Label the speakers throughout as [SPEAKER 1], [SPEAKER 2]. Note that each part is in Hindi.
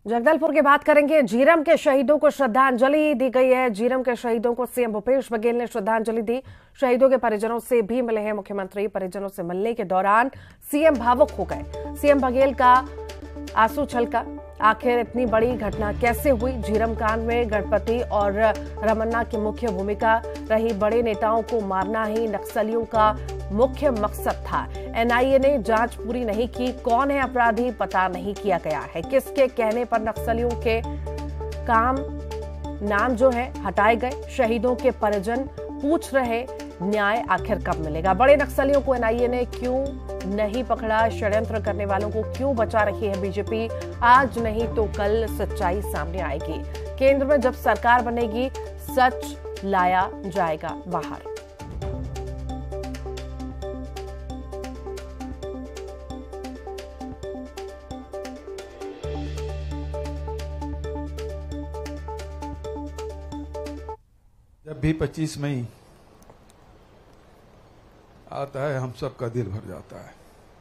[SPEAKER 1] जगदलपुर की बात करेंगे। झीरम के शहीदों को श्रद्धांजलि दी गई है। झीरम के शहीदों को सीएम भूपेश बघेल ने श्रद्धांजलि दी। शहीदों के परिजनों से भी मिले हैं मुख्यमंत्री। परिजनों से मिलने के दौरान सीएम भावुक हो गए। सीएम बघेल का आंसू छलका। आखिर इतनी बड़ी घटना कैसे हुई? झीरम कांड में गणपति और रमन्ना की मुख्य भूमिका रही। बड़े नेताओं को मारना ही नक्सलियों का मुख्य मकसद था। एनआईए ने जांच पूरी नहीं की। कौन है अपराधी पता नहीं किया गया है। किसके कहने पर नक्सलियों के नाम जो है हटाए गए। शहीदों के परिजन पूछ रहे न्याय आखिर कब मिलेगा। बड़े नक्सलियों को एनआईए ने क्यों नहीं पकड़ा? षड्यंत्र करने वालों को क्यों बचा रही है बीजेपी? आज नहीं तो कल सच्चाई सामने आएगी। केंद्र में जब सरकार बनेगी सच लाया जाएगा बाहर।
[SPEAKER 2] जब भी 25 मई आता है हम सबका दिल भर जाता है।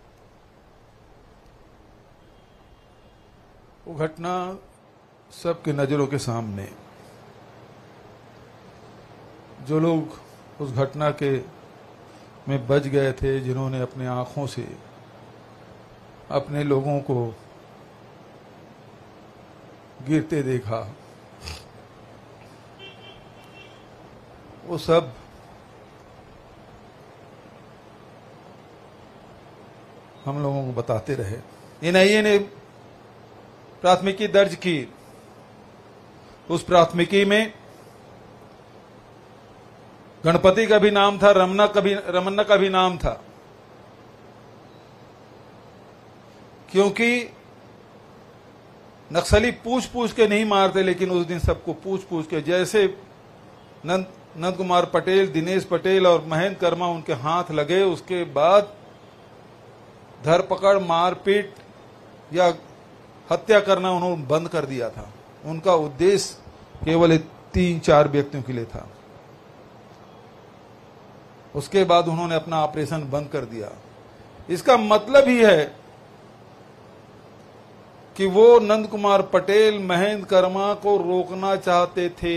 [SPEAKER 2] वो घटना सबके नजरों के सामने, जो लोग उस घटना के में बच गए थे, जिन्होंने अपने आंखों से अपने लोगों को गिरते देखा, वो सब हम लोगों को बताते रहे। एनआईए ने प्राथमिकी दर्ज की। उस प्राथमिकी में गणपति का भी नाम था, रमन्ना का भी नाम था, क्योंकि नक्सली पूछ पूछ के नहीं मारते, लेकिन उस दिन सबको पूछ पूछ के, जैसे नंद कुमार पटेल, दिनेश पटेल और महेंद्र कर्मा उनके हाथ लगे, उसके बाद धरपकड़, मारपीट या हत्या करना उन्होंने बंद कर दिया था। उनका उद्देश्य केवल 3-4 व्यक्तियों के लिए था। उसके बाद उन्होंने अपना ऑपरेशन बंद कर दिया। इसका मतलब ही है कि वो नंद कुमार पटेल, महेंद्र कर्मा को रोकना चाहते थे।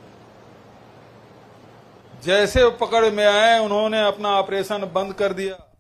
[SPEAKER 2] जैसे वो पकड़ में आए, उन्होंने अपना ऑपरेशन बंद कर दिया।